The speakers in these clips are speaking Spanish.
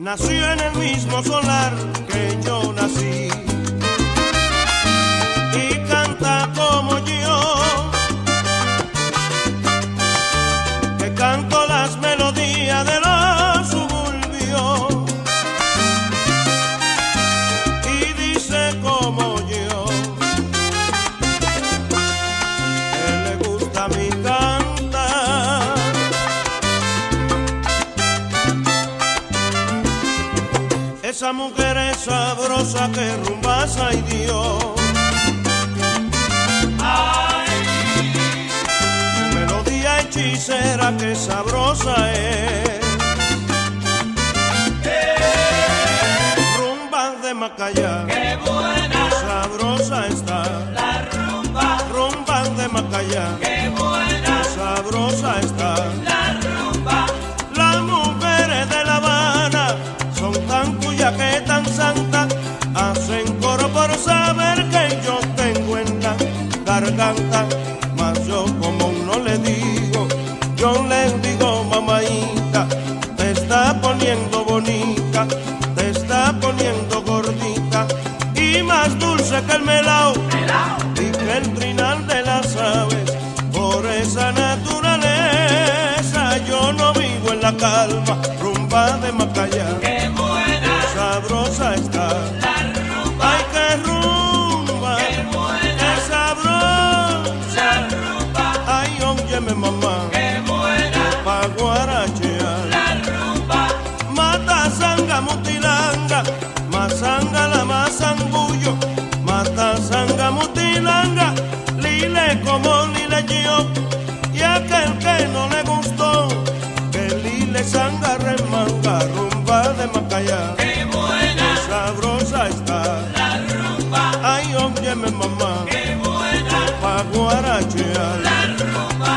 nació en el mismo solar que yo nací y canta como yo, que canto las melodías de los suburbios y dice como yo, que le gusta mi cantar. Esa mujer es sabrosa que rumbaza y Dios. Ay, su melodía hechicera que sabrosa es. Rumba de Macaya, qué buena, sabrosa está. la rumba, Rumba de Macaya, qué buena, sabrosa está. la rumba, Las mujeres de La Habana son tan cuyas que tan santas, hacen coro por saber que yo tengo en la garganta. Mas yo como no le digo, yo le digo mamaita, te está poniendo bonita, te está poniendo gordita y más dulce que el melao y que el trinal de las aves. Por esa naturaleza yo no vivo en la calma. Rumba de Macaya, qué buena, sabrosa está. la rumba, Ay, qué rumba, qué buena, qué sabrosa. la rumba, Ay, óyeme mamá, qué buena, pa' guarachear. la rumba, Mata sanga mutilanga, masanga la masangullo. Mata sanga mutilanga, lile como lile yo. Y aquel que no le gustó, que lile sanga remanga. Rumba de Macaya, qué buena, sabrosa está. la rumba, Ay, óyeme mamá, qué buena, pa' guarachear. la rumba.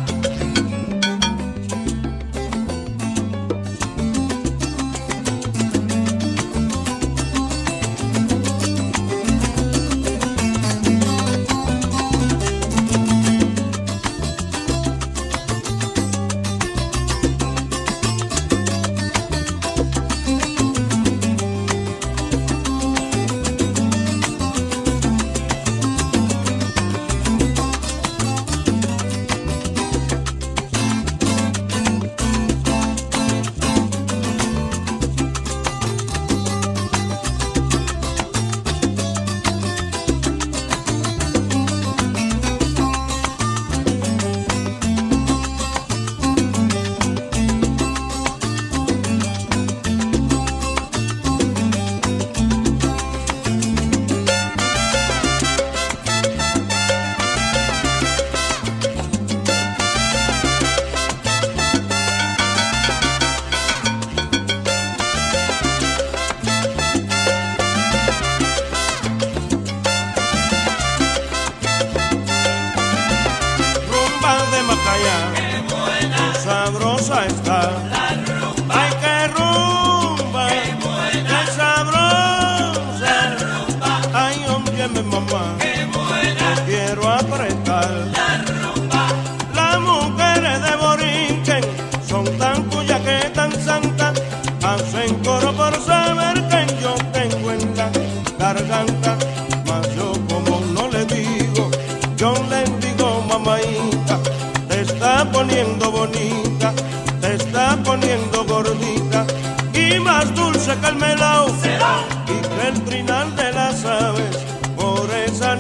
Rumba de Macaya, Qué buena, sabrosa está. la rumba, Ay, qué rumba, qué buena, qué sabrosa. la rumba, Ay, óyeme mamá, qué buena, quiero apretar. la rumba, Las mujeres de Borinquen son tan cuyas que tan santas, hacen coro por saber que yo tengo en la garganta. Mas yo como no le digo, yo le digo mamaita, te está poniendo bonita, te está poniendo gordita y más dulce que el melao y que el trinal de las aves. Por esa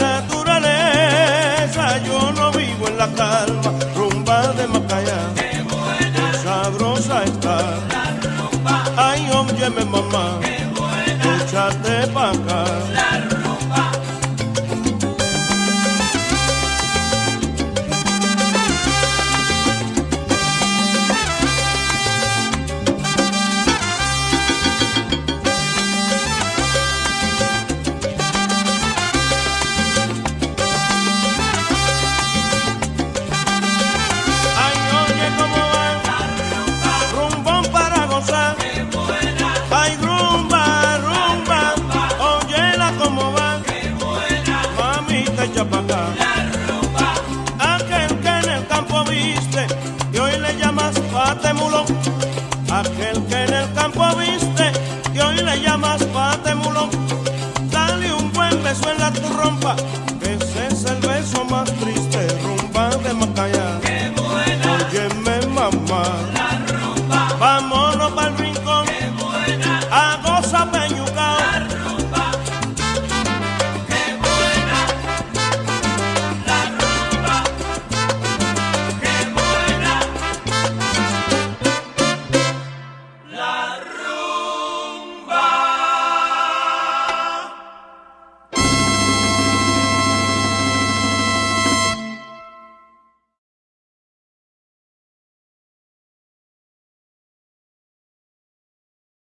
naturaleza yo no vivo en la calma. Rumba de Macaya, qué buena, sabrosa está. la rumba, Ay, óyeme mamá, qué buena, échate pa' acá. la rumba. más triste.